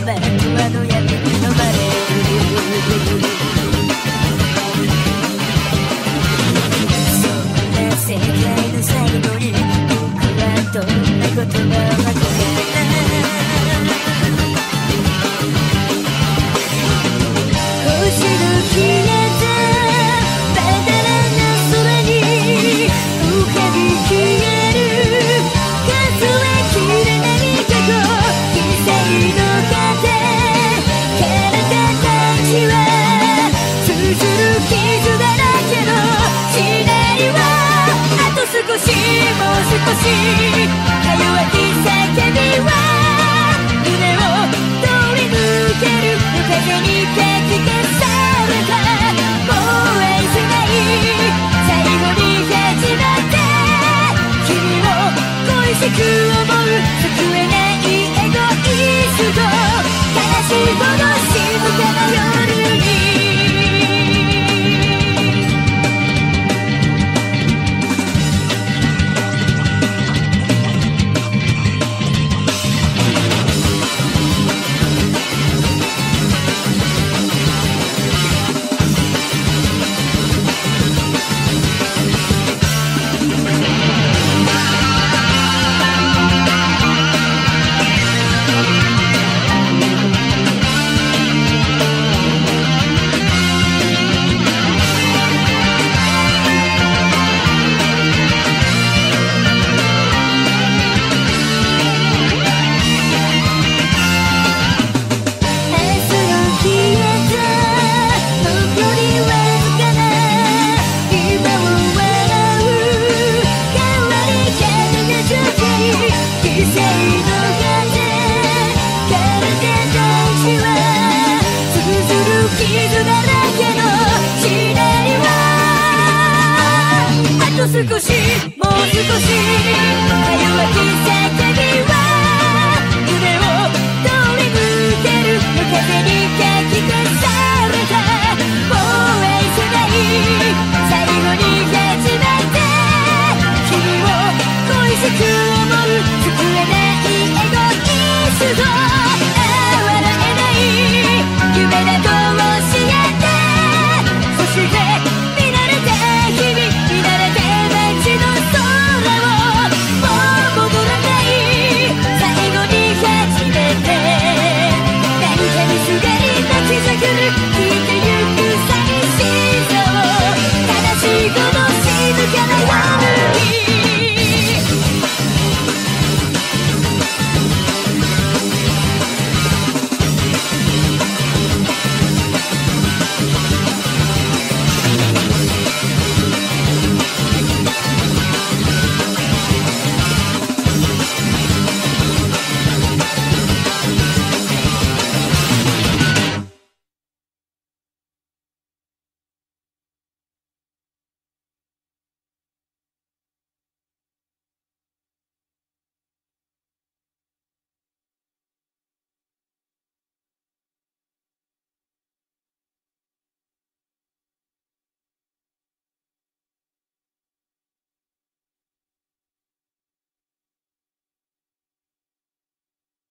バットはどうやって飲まれる。そんな世界の最後に僕はどんな言葉を吐くか星の消えたまだらな空に浮かび消える数えきれない過去犠牲の糧体たちは通ずる傷だらけの時代はあと少しもう少しか弱き叫びは胸を通り抜ける風にかき消されたもう愛せない最後に始まって君を恋しく思う救えないエゴイスト悲しいほど静かな夜に少しもう少しか弱き